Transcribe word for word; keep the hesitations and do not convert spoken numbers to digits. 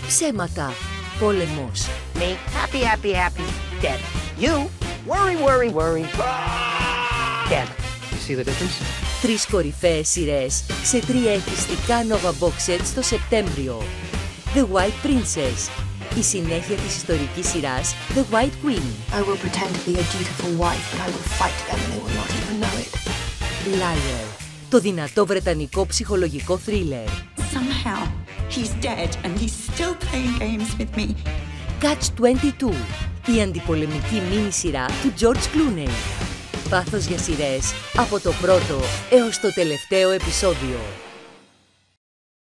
Ψέματα. Πόλεμος. Me, happy, happy, happy, dead. You, worry, worry, worry, dead. You see the difference? Τρεις κορυφαίες σειρές σε τρία εθιστικά Nova Box Set στο Σεπτέμβριο. The White Princess. Η συνέχεια της ιστορικής σειράς The White Queen. I will pretend to be a dutiful wife, but I will fight them and they will not even know it. Liar. Το δυνατό βρετανικό ψυχολογικό θρίλερ. Somehow, he's dead and he's still playing games with me. Catch είκοσι δύο. Η αντιπολεμική μίνι σειρά του George Clooney. Πάθος για σειρές από το πρώτο έως το τελευταίο επεισόδιο.